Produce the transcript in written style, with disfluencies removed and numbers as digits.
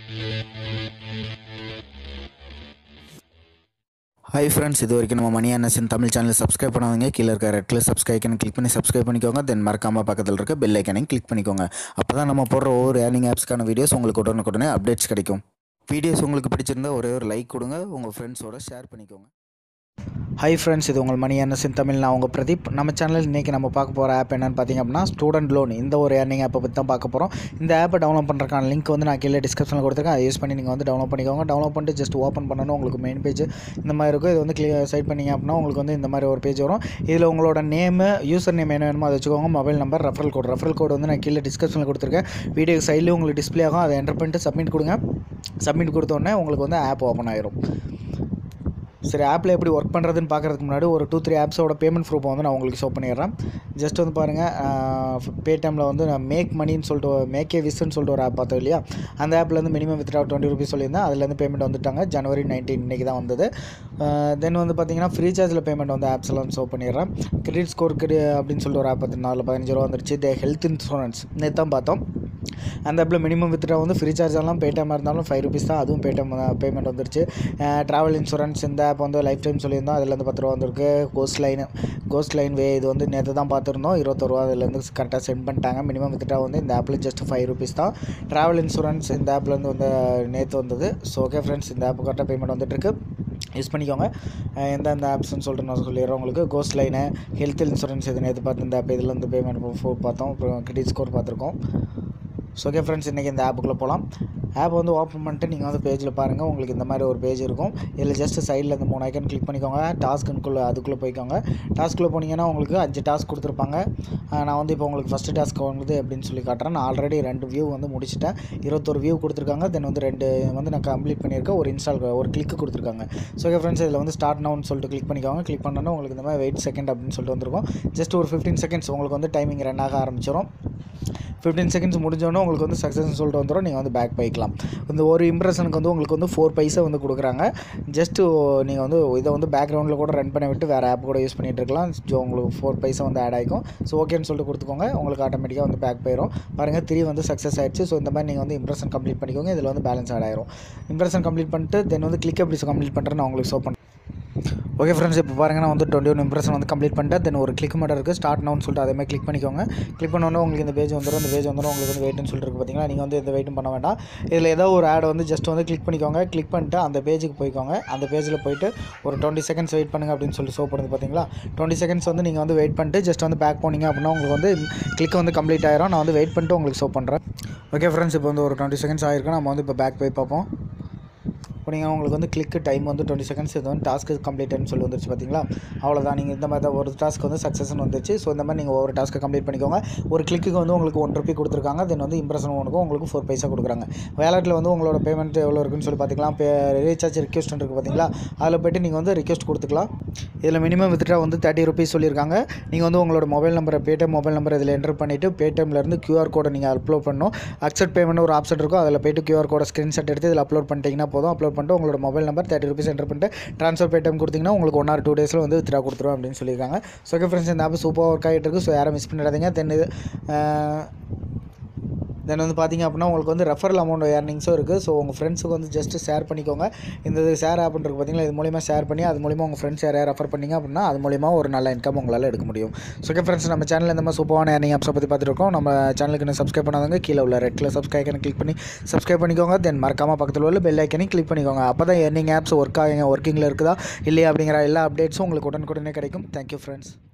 Hi friends, இது வரைக்கும் நம்ம மணி அண்ணன் தமிழ் சேனல் சப்ஸ்கிரைப் பண்ணாதீங்க. கீழே இருக்க ரெட் கலர் சப்ஸ்கிரைப் ஐக்கனை கிளிக் பண்ணி சப்ஸ்கிரைப் பண்ணிக்கோங்க. தென் மறக்காமல் பக்கத்தில் இருக்க பெல் ஐக்கனையும் கிளிக் பண்ணிக்கோங்க. அப்போ தான் நம்ம போடுற ஒவ்வொரு ஏர்னிங் ஆப்ஸ்க்கான வீடியோஸ் உங்களுக்கு உடனுக்குடனே அப்டேட்ஸ் கிடைக்கும். வீடியோஸ் உங்களுக்கு பிடிச்சிருந்தா ஒரே ஒரு லைக் கொடுங்க, உங்கள் ஃப்ரெண்ட்ஸோட ஷேர் பண்ணிக்கோங்க. ஹாய் ஃப்ரெண்ட்ஸ், இது உங்கள் மணி அண்ணன் தமிழ். நான் உங்கள் பிரதீப். நம்ம சேனலில் இன்றைக்கி நம்ம பார்க்க போகிற ஆப் என்னென்னு பார்த்தீங்க அப்படின்னா ஸ்டூடெண்ட் லோன். இந்த ஒரு ஏர்னிங் ஆப்பை பற்றி தான் பார்க்க போகிறோம். இந்த ஆப்பை டவுன்லோட் பண்ணுறதுக்கான லிங்க் வந்து நான் கீழே டிஸ்கிரிப்ஷனில் கொடுத்துருக்கேன். அதை யூஸ் பண்ணி நீங்கள் வந்து டவுன்லோட் பண்ணிக்கோங்க. டவுன்லோட் பண்ணிட்டு ஜஸ்ட் ஓப்பன் பண்ணணும். உங்களுக்கு மெயின் பேஜ் இந்த மாதிரி இருக்கும். இது வந்து சைட் பண்ணிங்க அப்படின்னா உங்களுக்கு வந்து இந்த மாதிரி ஒரு பேஜ் வரும். இதில் உங்களோட நேமு, யூசர் நேம் என்ன வேணுமோ அதை வச்சுக்கோங்க. மொபைல் நம்பர், ரெஃபரல் கோட் வந்து நான் கீழே டிஸ்கிரிப்ஷனில் கொடுத்துருக்கேன். வீடியோ சைட்லேயும் உங்களுக்கு டிஸ்பிளே ஆகும். அதை என்டர் பண்ணிட்டு சப்மிட் கொடுங்க. சப்மிட் கொடுத்தோடனே உங்களுக்கு வந்து ஆப் ஓப்பன் ஆயிரும். சரி, ஆப்பில் எப்படி ஒர்க் பண்ணுறதுன்னு பார்க்குறதுக்கு முன்னாடி ஒரு 2-3 ஆப்ஸோட பேமெண்ட் ப்ரூஃபை வந்து நான் உங்களுக்கு ஷோ பண்ணிடுறேன். ஜஸ்ட் வந்து பாருங்கள், பேடிஎம்மில் வந்து நான் மேக் மணின்னு சொல்லிட்டு மேக்கே விஸ்ன்னு சொல்லிட்டு ஒரு ஆப் பார்த்தோம் இல்லையா, அந்த ஆப்பில் வந்து மினிமம் வித்ட்ரா 20 ரூபீஸ் சொல்லியிருந்தேன். அதுலேருந்து பேமெண்ட் வந்துட்டாங்க. January 19 இன்றைக்கி தான் வந்தது. தென் வந்து பார்த்தீங்கன்னா ஃப்ரீ சார்ஜில் பேமெண்ட் வந்து ஆப்ஸ்லாம் ஷோ பண்ணிடுறேன். கிரெடிட் ஸ்கோர் அப்படின்னு சொல்லிட்டு ஒரு ஆப் பார்த்து அதில் 15 ரூபா வந்துருச்சு. ஹெல்த் இன்சூரன்ஸ் நேற்று தான் பார்த்தோம். அந்த ஆப்பில் மினிமம் வித்ட்ரா வந்து ஃப்ரீ சார்ஜெல்லாம் பேடிஎம்மாக இருந்தாலும் 5 ரூபீஸ் தான். அதுவும் பேடிஎம் பேமெண்ட் வந்துருச்சு. ட்ராவல் இன்சூரன்ஸ் இந்த ஆப் வந்து லைஃப் டைம் சொல்லியிருந்தோம். அதுலேருந்து 10 ரூபா வந்திருக்கு. கோஸ்ட் லைன் வே இது வந்து நேற்று தான் பார்த்துருந்தோம். 21 ரூபா அதுலேருந்து கரெக்டாக சென்ட் பண்ணிட்டாங்க. மினிமம் வித்ட்ரா வந்து இந்த ஆப்பில் ஜஸ்ட் 5 ரூபீஸ் தான். ட்ராவல் இன்சூரன்ஸ் இந்த ஆப்லேருந்து வந்து நேற்று வந்தது. ஸோ ஓகே ஃப்ரெண்ட்ஸ், இந்த ஆப் கரெக்டாக பேமெண்ட் வந்துட்டுருக்கு. யூஸ் பண்ணிக்கோங்க. எந்தெந்த ஆப்ஸ்ன்னு சொல்லிட்டு நான் சொல்லிடுறேன் உங்களுக்கு. கோஸ்ட் லைனு, ஹெல்த் இன்சூரன்ஸ் இது நேற்று பார்த்து இந்த ஆப் இதுலேருந்து பேமெண்ட் பார்த்தோம். அப்புறம் கிரெடிட் ஸ்கோர் பார்த்துருக்கோம். ஸோ ஓகே ஃப்ரெண்ட்ஸ், இன்றைக்கி இந்த ஆப்புக்குள்ளே போகலாம். ஆப் வந்து ஓப்பன் பண்ணிட்டு நீங்கள் வந்து பேஜில் பாருங்கள். உங்களுக்கு இந்த மாதிரி ஒரு பேஜ் இருக்கும். இதில் ஜஸ்ட் சைடில் இந்த 3 ஐக்கன் கிளிக் பண்ணிக்கோங்க. டாஸ்க்குள்ளே அதுக்குள்ளே போய்க்கோங்க. டாஸ்க்குள்ளே போனீங்கன்னா உங்களுக்கு 5 டாஸ்க் கொடுத்துருப்பாங்க. நான் வந்து இப்போ உங்களுக்கு ஃபஸ்ட்டு டாஸ்க் வந்து எப்படின்னு சொல்லி காட்டுறேன். நான் ஆல்ரெடி 2 வியூ வந்து முடிச்சிட்டேன். 21 வியூ கொடுத்துருக்காங்க. தென் வந்து 2 வந்து நான் கம்ப்ளீட் பண்ணியிருக்கேன். ஒரு கிளிக்கு கொடுத்துருக்காங்க. ஸோ ஓகே ஃப்ரெண்ட்ஸ், இதில் வந்து ஸ்டார்ட் நவுன்னு சொல்லிட்டு கிளிக் பண்ணிக்கோங்க. கிளிக் பண்ணோன்னா உங்களுக்கு இந்த மாதிரி வெயிட் செகண்ட் அப்படின்னு சொல்லிட்டு வந்துருக்கும். ஜஸ்ட் ஒரு 15 செகண்ட்ஸ் உங்களுக்கு வந்து டைமிங் ரன் ஆக ஆரம்பிச்சிடும். 15 செகண்ட்ஸ் முடிஞ்சோன்னே உங்களுக்கு வந்து சக்ஸஸ்ன்னு சொல்லிட்டு வந்துடும். நீங்கள் வந்து பேக் போய்க்கலாம். இந்த ஒரு இம்ப்ரெஷனுக்கு வந்து உங்களுக்கு வந்து 4 பைசா வந்து கொடுக்குறாங்க. ஜஸ்ட்டு நீங்கள் வந்து இதை வந்து பேக்ரவுண்டில் கூட ரன் பண்ணி விட்டு வேறு ஆப் கூட யூஸ் பண்ணிகிட்டு இருக்கலாம். ஸோ உங்களுக்கு 4 பைசா வந்து ஆட் ஆகிக்கும். ஸோ ஓகேன்னு சொல்லிட்டு கொடுத்துக்கோங்க. உங்களுக்கு ஆட்டோமேட்டிக்காக வந்து பேக் போயிடும். பாருங்கள் 3 வந்து சக்ஸஸ் ஆகிடுச்சு. ஸோ இந்த மாதிரி நீங்கள் வந்து இம்ப்ரெஷன் கம்ப்ளீட் பண்ணிக்கோங்க. இதில் வந்து பேலன்ஸ் ஆட் ஆயிரும். இம்ப்ரெஷன் கம்ப்ளீட் பண்ணிட்டு தென் வந்து கிளிக் எப்படி கம்ப்ளீட் பண்ணுறேன்னு நான் உங்களுக்கு ஷோ பண்ணுறேன். ஓகே ஃப்ரெண்ட்ஸ், இப்போ பாருங்கள், நான் வந்து 21 இம்ப்ரெஷன் வந்து கம்ப்ளீட் பண்ணிட்டேன். தென் ஒரு கிளிக் மட்டும் இருக்குது. ஸ்டார்ட் நவுன்னு சொல்லிட்டு அதே மாதிரி கிளிக் பண்ணிக்கோங்க. கிளிக் பண்ணோன்னே உங்களுக்கு இந்த பேஜ் வந்துடும். இந்த பேஜ் வந்துடும். உங்களுக்கு வந்து வெயிட்னு சொல்லிட்டு இருக்குது பார்த்தீங்களா. நீங்கள் வந்து இந்த வெயிட்டும் பண்ண வேண்டாம். இதில் ஏதோ ஒரு ஆட் வந்து ஜஸ்ட் வந்து கிளிக் பண்ணிக்கோங்க. கிளிக் பண்ணிட்டு அந்த பேஜுக்கு போய்க்கோங்க. அந்த பேஜில் போய்ட்டு ஒரு 20 செகண்ட்ஸ் வெயிட் பண்ணுங்கள் அப்படின்னு சொல்லி ஷோ பண்ணுது பார்த்தீங்களா. 20 செகண்ட்ஸ் வந்து நீங்கள் வந்து வெயிட் பண்ணிட்டு ஜஸ்ட் வந்து பேக் போனீங்க அப்படின்னா உங்களுக்கு வந்து கிளிக் வந்து கம்ப்ளீட் ஆயிரும். நான் வந்து வெயிட் பண்ணிட்டு உங்களுக்கு ஷோ பண்ணுறேன். ஓகே ஃப்ரெண்ட்ஸ், இப்போ வந்து ஒரு 20 செகண்ட்ஸ் ஆகிருக்கு. நம்ம வந்து இப்போ பேக் போய் பார்ப்போம். இப்போ நீங்கள் உங்களுக்கு வந்து கிளிக்கு டைம் வந்து 20 செகண்ட்ஸ். இது வந்து டாஸ்க்கு கம்ப்ளீட்னு சொல்லி வந்துருச்சு பார்த்தீங்களா. அவ்வளோதான். நீங்கள் இந்த மாதிரி தான் ஒரு டாஸ்க் வந்து சக்ஸஸ்ன்னு வந்துருச்சு. ஸோ இந்த மாதிரி நீங்கள் ஒவ்வொரு டாஸ்க்கை கம்ப்ளீட் பண்ணிக்கோங்க. ஒரு கிளிக்கு வந்து உங்களுக்கு 1 ரூபி கொடுத்துருக்காங்க. தென் வந்து இம்ப்ரெஷன் ஒன்றுக்கும் உங்களுக்கு 4 பைசா கொடுக்குறாங்க. வேலெட்டில் வந்து உங்களோட பேமெண்ட் எவ்வளோ இருக்குன்னு சொல்லி பார்த்துக்கலாம். இப்போ ரீசார்ஜ் ரிக்வெஸ்ட் இருக்குது பார்த்தீங்களா, அதில் போய்ட்டு நீங்கள் வந்து ரிக்வெஸ்ட் கொடுத்துக்கலாம். இதில் மினிமம் வித்ட்ரா வந்து 30 ரூபீஸ் சொல்லியிருக்காங்க. நீங்கள் வந்து உங்களோட மொபைல் நம்பரை, பேடிஎம் மொபைல் நம்பர் இதில் என்டர் பண்ணிவிட்டு பேடிஎம்லேருந்து QR கோடை நீங்கள் அப்லோட் பண்ணணும். அக்செப்ட் பேமெண்ட் ஒரு ஆப்ஷன் இருக்கும். அதில் போய்ட்டு QR கோடை ஸ்க்ரீன்ஷாட் எடுத்து இதில் அப்லோட் பண்ணிட்டீங்கன்னா போதும். அப்லோட் பண்ணிட்டு உங்களோட மொபைல் நம்பர் 30 ரூபீஸ் என்டர் பண்ணிட்டு ட்ரான்ஸ்ஃபர் பேடிஎம் கொடுத்தீங்கன்னா உங்களுக்கு 1 or 2 டேஸில் வந்து வித்ட்ரா கொடுத்துரும் அப்படின்னு சொல்லியிருக்காங்க. ஸோ ஓகே ஃப்ரெண்ட்ஸ், இந்த ஆப் சூப்பராக ஒர்க் ஆகிட்டு இருக்குது. ஸோ யாரும் மிஸ் பண்ணிடாதீங்க. தென் வந்து பார்த்திங்க அப்படின்னா உங்களுக்கு வந்து ரெஃபரல் அமௌண்ட் ஏர்னிங்ஸும் இருக்குது. ஸோ உங்கள் ஃப்ரெண்ட்ஸுக்கு வந்து ஜஸ்ட்டு ஷேர் பண்ணிக்கோங்க. இந்த ஷேர் ஆப் இருக்குது பார்த்தீங்களா, இது மூலிமா ஷேர் பண்ணி அது மூலிமா உங்கள் ஃப்ரெண்ட்ஸ் யாரையா ரெஃபர் பண்ணிங்க அப்படின்னா அது மூலிமா ஒரு நல்ல இன்கம் உங்களால் எடுக்க முடியும். ஸோ ஓகே ஃப்ரெண்ட்ஸ், நம்ம சேனலில் இந்த மாதிரி சூப்பரான ஏர்னிங் ஆப்ஸை பற்றி பார்த்துருக்கோம். நம்ம சேனலுக்கு இன்னும் சப்ஸ்கிரைப் பண்ணாதவங்க கீழே உள்ள ரெட் கலர் சப்ஸ்கிரைப் ஐக்கனை கிளிக் பண்ணி சப்ஸ்கிரைப் பண்ணிக்கோங்க. தென் மறக்காமல் பக்கத்தில் உள்ள பெல் ஐக்கனை கிளிக் பண்ணிக்கோங்க. அப்போ தான் ஏர்னிங் ஆப்ஸ் ஒர்க்கிங்கில் இருக்குதா இல்லையா அப்படிங்கிற எல்லா அப்டேட்ஸும் உங்களுக்கு உடனுக்குடனே கிடைக்கும். Thank you friends.